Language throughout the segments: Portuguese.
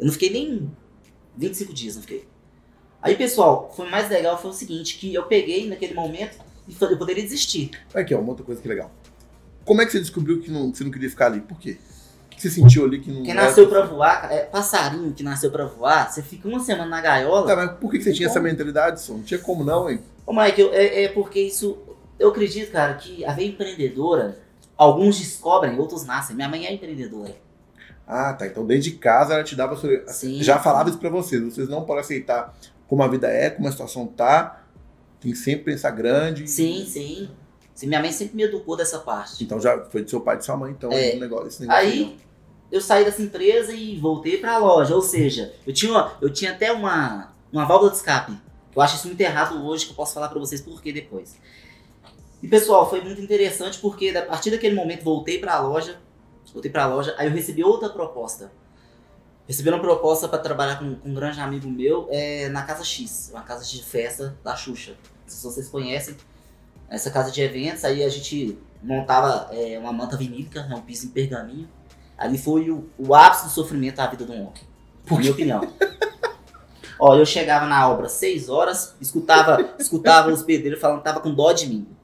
Eu não fiquei nem 25 dias, não fiquei. Aí, pessoal, foi mais legal, foi o seguinte, que eu peguei naquele momento e falei, eu poderia desistir. Aqui, ó, uma outra coisa que é legal. Como é que você descobriu que você não queria ficar ali? Por quê? O que você sentiu ali que não... Quem nasceu pra voar, passarinho que nasceu pra voar, você fica uma semana na gaiola... Tá, mas por que você tinha essa mentalidade, só? Não tinha como não, hein? Ô, Mike, é porque isso... Eu acredito, cara, que a veia empreendedora, alguns descobrem, outros nascem. Minha mãe é empreendedora. Ah, tá. Então, desde casa, ela te dava... Sim. Já falava isso pra vocês. Vocês não podem aceitar como a vida é, como a situação tá. Tem que sempre pensar grande. Sim, sim. Minha mãe sempre me educou dessa parte. Então, já foi do seu pai e de sua mãe, então, esse negócio aí, eu saí dessa empresa e voltei pra loja. Ou seja, eu tinha até uma válvula de escape. Eu acho isso muito errado hoje, que eu posso falar pra vocês por quê depois. E, pessoal, foi muito interessante porque a partir daquele momento voltei pra loja, aí eu recebi outra proposta. Recebi uma proposta para trabalhar com um grande amigo meu na Casa X, uma casa de festa da Xuxa. Não sei se vocês conhecem essa casa de eventos. Aí a gente montava uma manta vinílica, um piso em pergaminho. Ali foi o ápice do sofrimento da vida de um homem, na minha opinião. Ó, eu chegava na obra 6 horas, escutava os pedreiros falando que tava com dó de mim.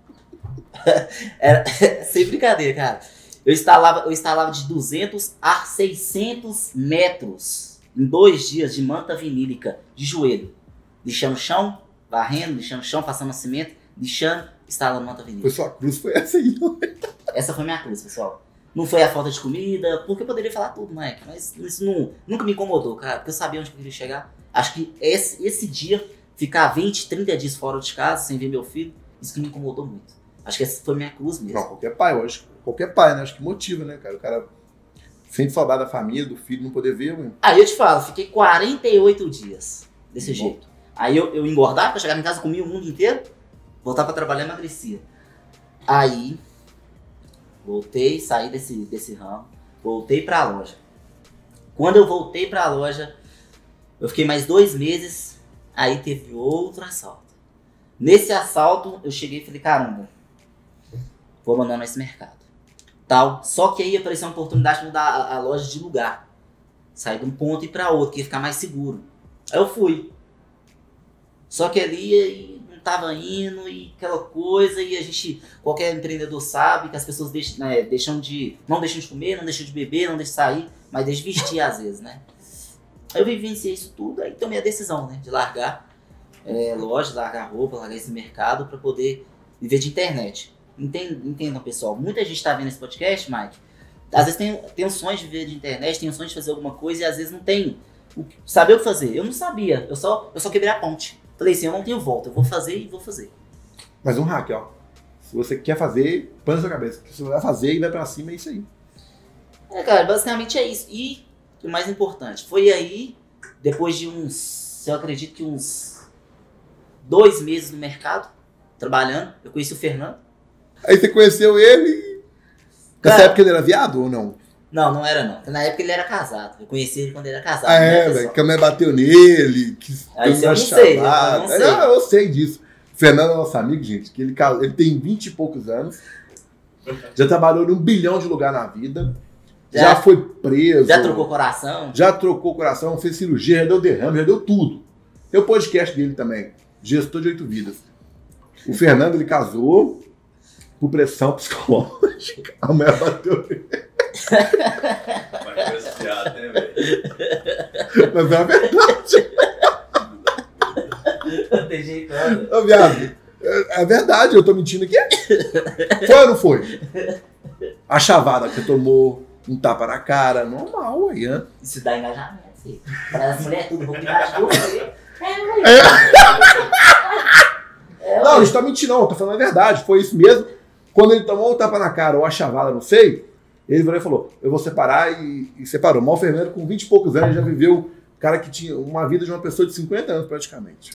Sem brincadeira, cara. Eu instalava de 200 a 600 metros em 2 dias de manta vinílica, de joelho. Lixando o chão, varrendo, lixando o chão, passando cimento, lixando, instalando manta vinílica. Foi sua cruz, foi essa aí. Essa foi minha cruz, pessoal. Não foi a falta de comida, porque eu poderia falar tudo, Mike, mas isso nunca me incomodou, cara, porque eu sabia onde eu queria chegar. Acho que esse dia, ficar 20, 30 dias fora de casa, sem ver meu filho, isso que me incomodou muito. Acho que essa foi minha cruz mesmo. Não, qualquer pai, eu acho. Qualquer pai, né? Acho que motiva, né, cara? O cara sente saudade da família, do filho, não poder ver, mano. Aí eu te falo, fiquei 48 dias desse jeito. Aí eu engordava, eu chegava em casa, comia o mundo inteiro, voltava pra trabalhar e emagrecia. Aí, voltei, saí desse ramo, voltei pra loja. Quando eu voltei pra loja, eu fiquei mais 2 meses, aí teve outro assalto. Nesse assalto, eu cheguei e falei, caramba, vou abandonar esse mercado. Tal. Só que aí apareceu uma oportunidade de mudar a loja de lugar. Sair de um ponto e ir para outro, que ia ficar mais seguro. Aí eu fui. Só que ali não tava indo e aquela coisa, e a gente, qualquer empreendedor sabe que as pessoas não deixam de comer, não deixam de beber, não deixam de sair, mas deixam de vestir às vezes, né? Aí eu vivenciei isso tudo, aí tomei a decisão, né, de largar loja, largar roupa, largar esse mercado para poder viver de internet. Entendam, pessoal. Muita gente tá vendo esse podcast, Mike. Às vezes tem um sonho de viver de internet, tem um sonho de fazer alguma coisa e às vezes não tem saber o que fazer. Eu não sabia. Eu só quebrei a ponte. Falei assim, eu não tenho volta. Eu vou fazer e vou fazer. Mas um hack, ó. Se você quer fazer, põe na sua cabeça. Se você vai fazer e vai pra cima, é isso aí. Cara, basicamente é isso. E o mais importante, foi aí, depois de eu acredito que uns 2 meses no mercado, trabalhando, eu conheci o Fernando. Aí você conheceu ele. Nessa época ele era viado ou não? Não era não. Na época ele era casado. Eu conheci ele quando ele era casado. Velho. Que a mulher bateu nele. Aí eu não sei. Eu sei disso. O Fernando é nosso amigo, gente. Que ele tem 20 e poucos anos. Já trabalhou num bilhão de lugar na vida. Já foi preso. Já trocou coração. Fez cirurgia, já deu derrame, já deu tudo. Tem o podcast dele também. Gestor de 8 vidas. O Fernando, ele casou por pressão psicológica. A mulher bateu nele. Mas é a verdade. Não tem jeito, né? Ô, viado, é verdade, eu tô mentindo aqui. Foi ou não foi? A chavada que você tomou, um tapa na cara, normal aí, hein? Isso dá engajamento, filho. Para as mulheres tudo, vão cuidar de você. Não, a gente tá mentindo, não, tô falando a verdade, foi isso mesmo. Quando ele tomou um tapa na cara ou a chavada, não sei, ele falou, eu vou separar e separou. Mas o Fernando, com 20 e poucos anos, já viveu, cara que tinha uma vida de uma pessoa de 50 anos praticamente.